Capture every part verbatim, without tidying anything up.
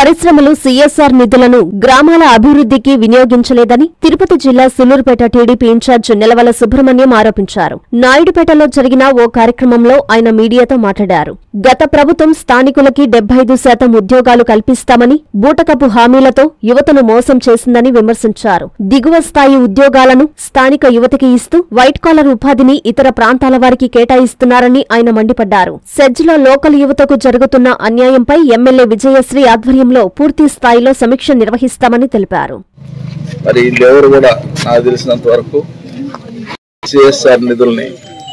పరిశ్రమలు సీఎస్ఆర్ నిధులను గ్రామాల అభివృద్ధికి వినియోగించలేదని తిరుపతి జిల్లా సులూరుపేట టీడీపీ ఇన్ఛార్జ్ నెలవల సుబ్రహ్మణ్యం ఆరోపించారు. నాయుడుపేటలో జరిగిన ఓ కార్యక్రమంలో ఆయన మీడియాతో మాట్లాడారు. గత ప్రభుత్వం స్థానికులకి డెబ్బై ఐదు శాతం ఉద్యోగాలు కల్పిస్తామని బూటకపు హామీలతో యువతను మోసం చేసిందని విమర్శించారు. దిగువ స్థాయి ఉద్యోగాలను స్థానిక యువతకి ఇస్తూ వైట్ కాలర్ ఉపాధిని ఇతర ప్రాంతాల వారికి కేటాయిస్తున్నారని ఆయన మండిపడ్డారు. సెజ్లో లోకల్ యువతకు జరుగుతున్న అన్యాయంపై ఎమ్మెల్యే విజయశ్రీ ఆధ్వర్యంలో పూర్తి స్థాయిలో సమీక్ష నిర్వహిస్తామని తెలిపారు. మరి ఎవరు కూడా నాకు తెలిసినంత వరకు సిఎస్ఆర్ నిధుల్ని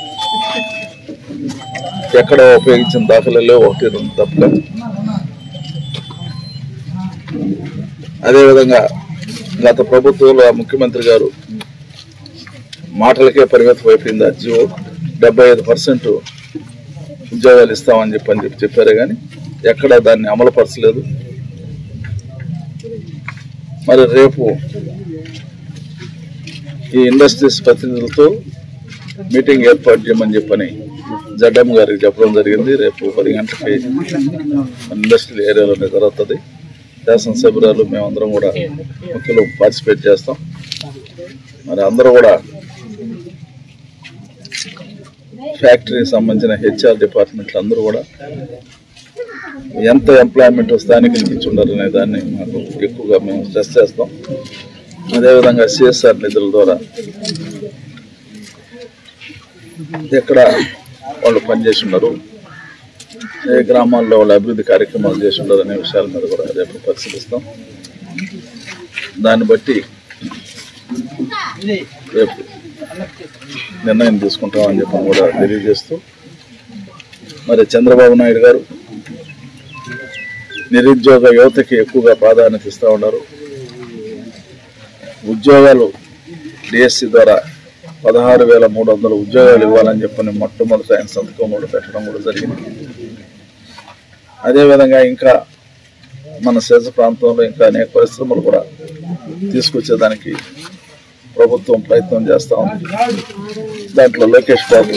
ఎక్కడ ఉపయోగించిన దాఖలలో ఒకటి రెండు తప్పలేదు. అదేవిధంగా గత ప్రభుత్వంలో ముఖ్యమంత్రి గారు మాటలకే పరిమితం అయిపోయింది. ఆ జియో డెబ్బై ఐదు పర్సెంట్ ఉద్యోగాలు ఇస్తామని చెప్పని చెప్పి చెప్పారే కానీ ఎక్కడ దాన్ని అమలుపరచలేదు. మరి రేపు ఈ ఇండస్ట్రీస్ ప్రతినిధులతో మీటింగ్ ఏర్పాటు చేయమని చెప్పని జడ్ఎం గారికి చెప్పడం జరిగింది. రేపు పది గంటలకి ఇండస్ట్రియల్ ఏరియాలోనే జరుగుతుంది. శాసనసభ్యురాలు మేమందరం కూడా ముఖ్యులు పార్టిసిపేట్ చేస్తాం. మరి అందరూ కూడా ఫ్యాక్టరీకి సంబంధించిన హెచ్ఆర్ డిపార్ట్మెంట్లు అందరూ కూడా ఎంత ఎంప్లాయ్మెంట్ స్థానికులకి ఇచ్చి ఉండరు అనే దాన్ని మాకు ఎక్కువగా మేము స్ట్రెస్ చేస్తాం. అదేవిధంగా సిఎస్ఆర్ నిధుల ద్వారా ఎక్కడ వాళ్ళు పనిచేసి ఉన్నారు, ఏ గ్రామాల్లో వాళ్ళు అభివృద్ధి కార్యక్రమాలు చేసి ఉండరు అనే విషయాల మీద కూడా రేపు పరిశీలిస్తాం. దాన్ని బట్టి రేపు నిర్ణయం తీసుకుంటామని చెప్పి కూడా తెలియజేస్తూ, మరి చంద్రబాబు నాయుడు గారు నిరుద్యోగ యువతకి ఎక్కువగా ప్రాధాన్యత ఇస్తూ ఉన్నారు. ఉద్యోగాలు డిఎస్సి ద్వారా పదహారు వేల మూడు వందల ఉద్యోగాలు ఇవ్వాలని చెప్పని మొట్టమొదటి ఆయన సంతకం కూడా పెట్టడం కూడా జరిగింది. అదేవిధంగా ఇంకా మన సెజ్ ప్రాంతంలో ఇంకా అనేక పరిశ్రమలు కూడా తీసుకొచ్చేదానికి ప్రభుత్వం ప్రయత్నం చేస్తూ ఉంది. దాంట్లో లోకేష్ బాబు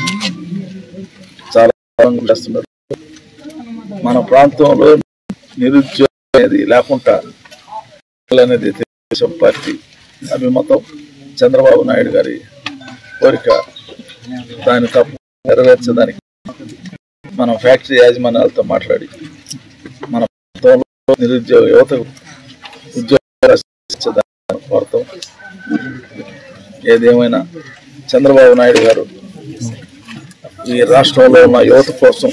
చాలా చేస్తున్నారు. మన ప్రాంతంలో నిరుద్యోగం అనేది లేకుండా అనేది తెలుగుదేశం పార్టీ అభిమతం, చంద్రబాబు నాయుడు గారి కోరిక. దాన్ని తప్పు నెరవేర్చడానికి మనం ఫ్యాక్టరీ యాజమాన్యాలతో మాట్లాడి మన ప్రాంతంలో నిరుద్యోగ యువతకు ఉద్యోగాలు కోరతాం. ఏదేమైనా చంద్రబాబు నాయుడు గారు ఈ రాష్ట్రంలో ఉన్న యువత కోసం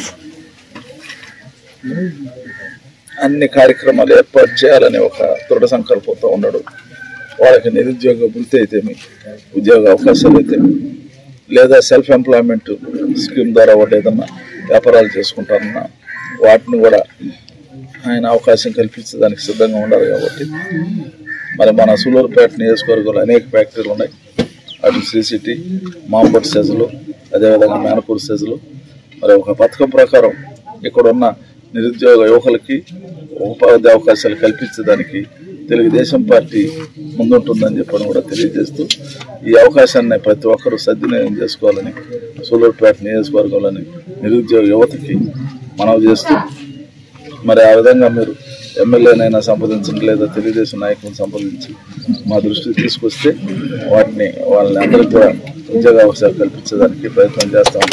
అన్ని కార్యక్రమాలు ఏర్పాటు చేయాలని ఒక దృఢ సంకల్పంతో ఉన్నాడు. వాళ్ళకి నిరుద్యోగ వృత్తి అయితేమి, ఉద్యోగ అవకాశాలు అయితేమి, లేదా సెల్ఫ్ ఎంప్లాయ్మెంట్ స్కీమ్ ద్వారా వాళ్ళు ఏదన్నా వ్యాపారాలు చేసుకుంటారన్న వాటిని కూడా ఆయన అవకాశం కల్పించడానికి సిద్ధంగా ఉన్నారు. కాబట్టి మరి మన సులూరుపేట నియోజకవర్గంలో అనేక ఫ్యాక్టరీలు ఉన్నాయి. అటు శ్రీసిటీ, మాంబట్ సెజ్లు, అదేవిధంగా మేనపూర్ సెజ్లు. మరి ఒక పథకం ప్రకారం ఇక్కడ ఉన్న నిరుద్యోగ యువకులకి ఉపాధి అవకాశాలు కల్పించడానికి తెలుగుదేశం పార్టీ ముందుంటుందని చెప్పని కూడా తెలియజేస్తూ, ఈ అవకాశాన్ని ప్రతి ఒక్కరూ సద్వినియోగం చేసుకోవాలని సూలూరుపేట నియోజకవర్గంలోని నిరుద్యోగ యువతకి మనవి చేస్తూ, మరి ఆ విధంగా మీరు ఎమ్మెల్యేనైనా సంప్రదించండి లేదా తెలుగుదేశం నాయకులను సంప్రదించి మా దృష్టికి తీసుకొస్తే వాటిని వాళ్ళని అందరికీ కూడా ఉద్యోగ అవకాశాలు కల్పించడానికి ప్రయత్నం చేస్తాం.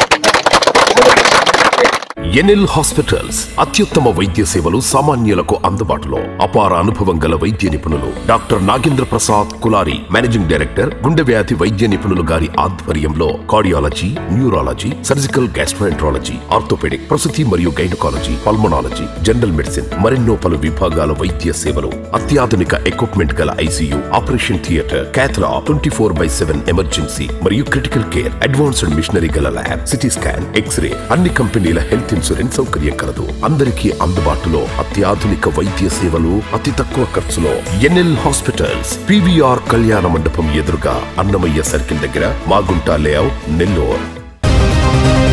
ఎన్ఎల్ హాస్పిటల్స్ అత్యుత్తమ వైద్య సేవలు సామాన్యులకు అందుబాటులో. అపార అనుభవం గల వైద్య నిపుణులు doctor Nagendra Prasad Kulari, managing director, గుండె వ్యాధి వైద్య నిపుణులు గారి ఆధ్వర్యంలో cardiology, neurology, surgical gastroenterology, orthopaedic, ప్రసూతి మరియు గైనకాలజీ, పల్మనాలజీ, జనరల్ మెడిసిన్ మరెన్నో పలు విభాగాల వైద్య సేవలు. అత్యాధునిక ఎక్విప్మెంట్ గల ICU, operation theatre, cath lab, twenty four by seven emergency మరియు క్రిటికల్ కేర్, అడ్వాన్స్డ్ మిషనరీ గల ల్యాబ్, సిటీ స్కాన్, ఎక్స్రే, అన్ని కంపెనీల హెల్త్ ఇన్సూరెన్స్ సౌకర్యం కలదు. అందరికీ అందుబాటులో అత్యాధునిక వైద్య సేవలు అతి తక్కువ ఖర్చులో. ఎన్ఎల్ హాస్పిటల్స్, పీవీఆర్ కళ్యాణ మండపం ఎదురుగా, అన్నమయ్య సర్కిల్ దగ్గర, మాగుంట లేఅవుట్, నెల్లూరు.